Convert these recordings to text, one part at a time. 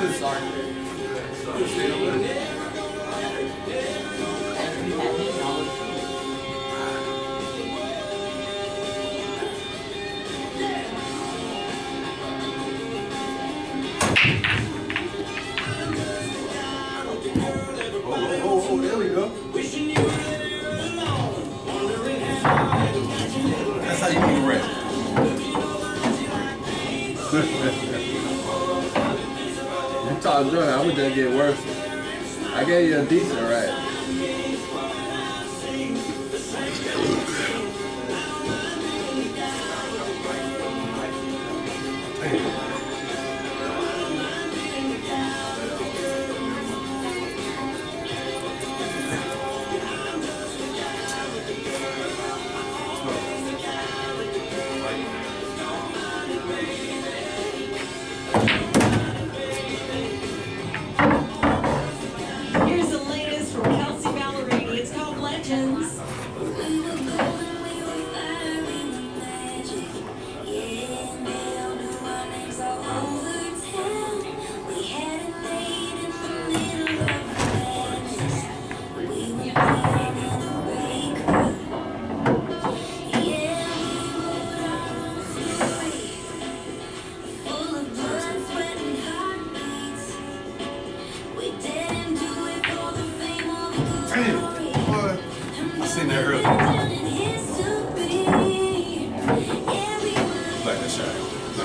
Oh, there we go. That's how you get rest. You talk drunk, I would just get worse. I gave you a decent right. Here's the latest from Kelsey Ballerini. It's called Legends. Damn, boy. I seen that earlier. Like that shot.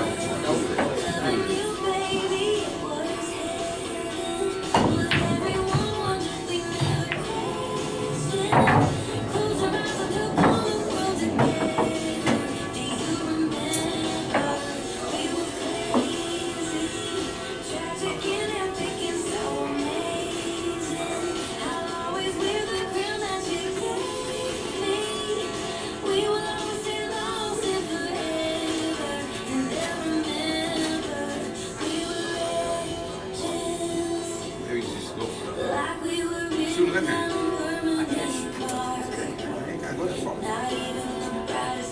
Maybe just go for it. Shoot it in there. I can't shoot. I ain't gotta go that far.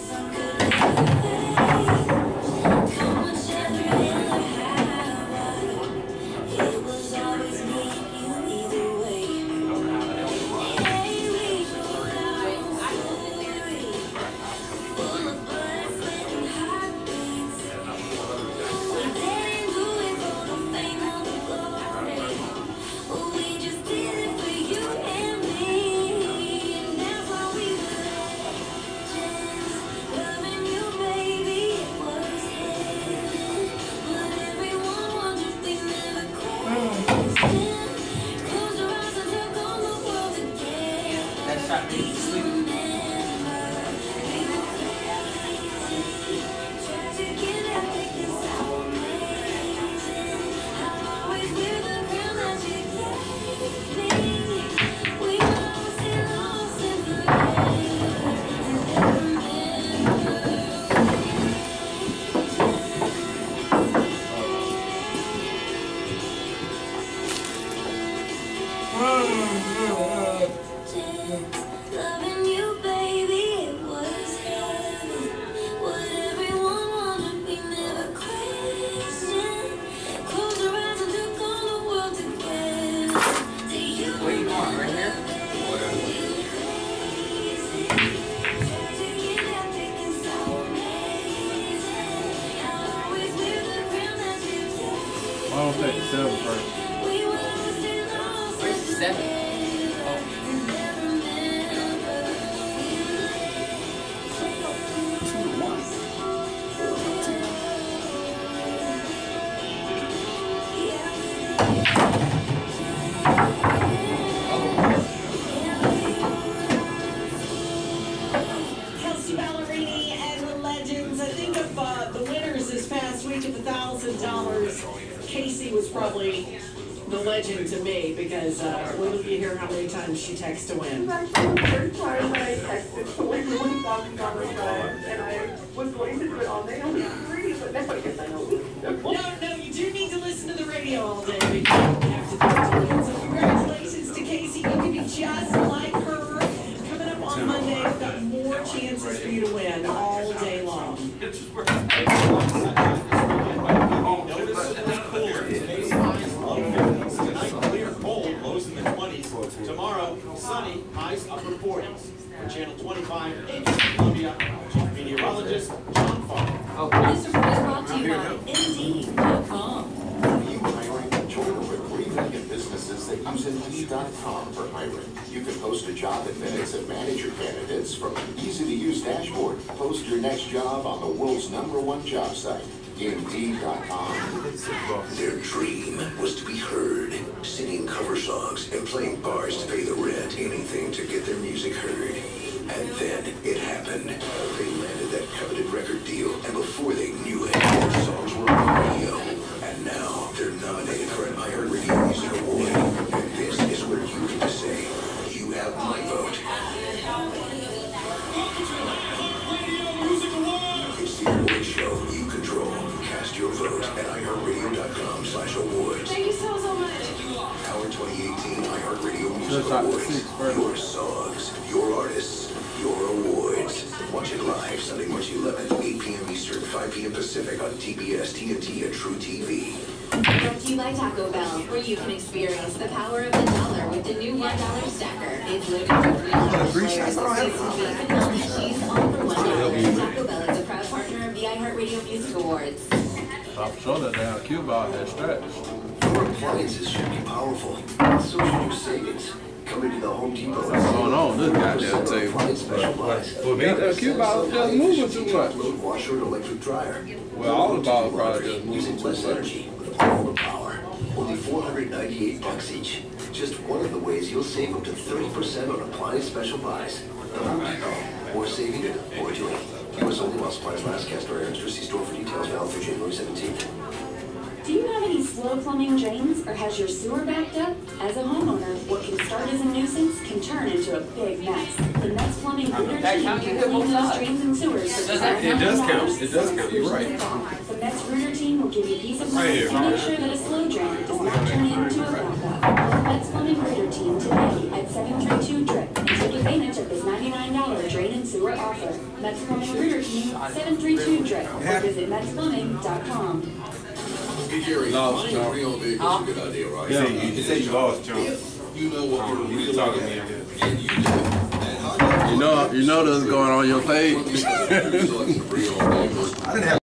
That shot made me sleep. Loving you, baby, it was heaven. What everyone wanted, we never questioned. Close your eyes and look on the world together. Do you What do you want, right here? I don't take the 7 first. Where's the 7? Kelsey Ballerini and the Legends. I think of the winners this past week of $1,000. Casey was probably the legend to me because wait till you hear how many times she texts to win. That's the first time that I texted to win $1,000 prize, and I was going to do it all day on free, but now I guess I know. No, you do need to listen to the radio all day. But you don't have to do it to win. So congratulations to Casey. You can be just like her. Coming up on Monday, we've got more chances for you to win all day long. Notice highs upper 40s. For Channel 25 in Columbia, Chief Meteorologist John Farr. This report is brought to you by Indeed.com. You hiring? Join a breathing in businesses that use Indeed.com for hiring. You can post a job in minutes and manage your candidates from an easy-to-use dashboard. Post your next job on the world's #1 job site, Indeed.com. Their dream was to be heard, singing cover songs and playing bars to pay the rent, anything to get their music heard. And then it happened. They landed that coveted record deal, and before they knew it, their songs were on the radio. And now they're nominated for an iHeartRadio Music Award. And this is where you get to say, you have my vote. It's the award show you control. Cast your vote at iHeartRadio.com/awards. Thank you so much. Our 2018 iHeartRadio Music Awards. Your songs, your artists, your awards. Watch it live Sunday, March 11th, 8 p.m. Eastern, 5 p.m. Pacific on TBS, TNT, and True TV. Brought to you by Taco Bell, where you can experience the power of the dollar with the new $1 stacker. It's loaded with 300 flavors of seasoned beef and melted cheese, all for $1. Taco Bell is a proud partner of the iHeartRadio Music Awards. I'm sure that damn cue ball had stretch. Your appliances should be powerful. So should your savings. Come into the Home Depot. What's going on this goddamn table? For me, that cue ball just moving too much. Load washer and electric dryer. Well, all the balls probably just moving Using too less much. energy with all the power. Only $498 each. Just one of the ways you'll save up to 30% on appliance special buys. The Home Depot. More saving, more doing. U.S. only while supplies last. Cast our errands. See store for details. Valid through January 17th. Do you have any slow plumbing drains or has your sewer backed up? As a homeowner, what can start as a nuisance can turn into a big mess. The Mets Plumbing Rooter team can clean those drains and sewers for It does count. It does count. You're right. The Mets Rooter team will give you peace of mind and make sure that a slow drain does not turn into a backup. Call the Mets Plumbing Rooter team today at 732-DRIP and take advantage of this $99 drain and sewer offer. Mets Plumbing Rooter team, 732-DRIP, or visit metsplumbing.com. Hey, Gary, buying a pre-owned vehicle is a good idea, right? Yeah, you say you lost, John. If you know what you're really talking looking to at, me, and you do it, and how You know that's going on your page. I didn't have